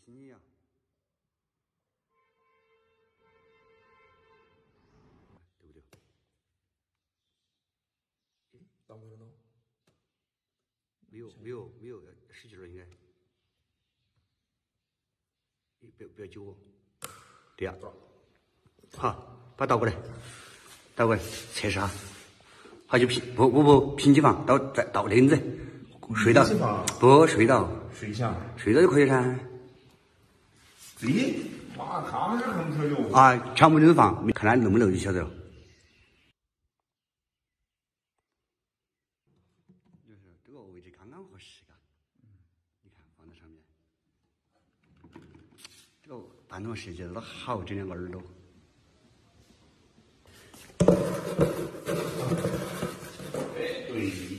心一样。对不对？ 到没了呢？ 没有，10几了应该。不要揪我。对呀。好，把它倒过来，倒过来测试下。好就平不平起放，再倒那根子，睡到不睡到， 睡下睡到就可以噻。 这妈看着很可哟。 啊，全部这种放，看它漏不漏就晓得了。就是这个位置刚刚合适，嘎。你看放在上面，这个弹簧设计的好，这2个耳朵。 对。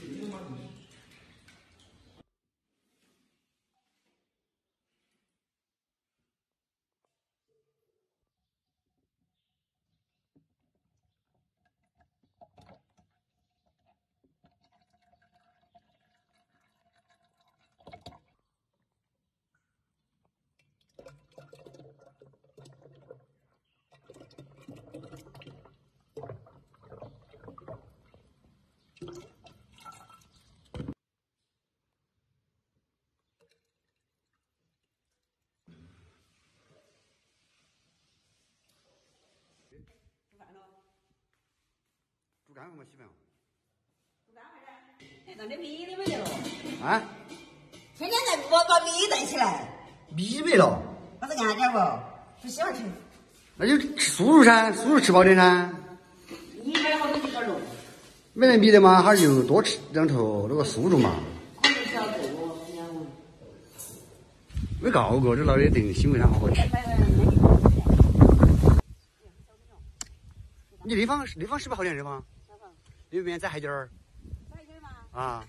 煮干饭嘛，稀饭哦。 煮干饭噻，那点米的没得。 啊？ 天天在把米带起来。 米没了。 把这按点不？不喜欢吃。 那就吃酥肉噻，酥肉吃饱点噻。 米买好多几个肉。 没得米的嘛，还是就多吃2头那个酥肉嘛。 可能小豆腐， 没告过，这老的等新闻上好好吃。你那方是不是好点这方？那边再海点儿。 再点吗？ 啊。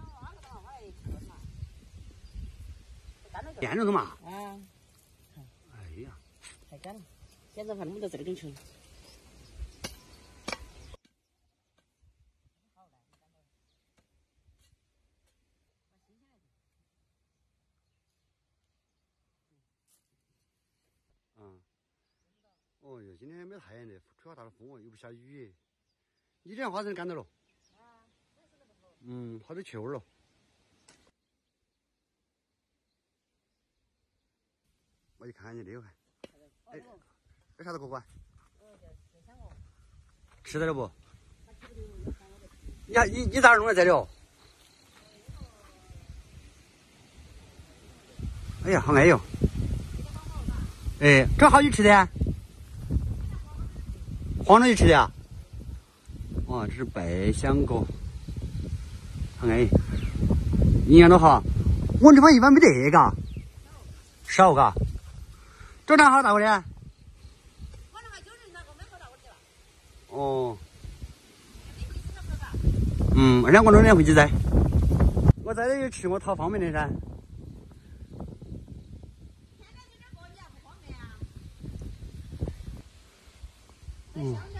变着的嘛。 啊。 哎呀。 太干了，现在饭弄到这里去。 哦哟，今天没太阳的，吹好大的风哦，又不下雨。你这样花生干到了？好多球了。我去看看你这个看。哎，有啥子可不啊？吃得了不？你咋弄的这里哦？哎呀，好安逸哟！哎，这好久吃的啊？黄了就吃的啊？哦，这是百香果，好安逸，营养都好。我这方一般没得嘎，少嘎。这哪好大锅的？ 我那个就是那个买好大锅去了。 哦。2个弄点回去噻。我在这里吃，我讨方便的噻。 现在这点过年不方便啊。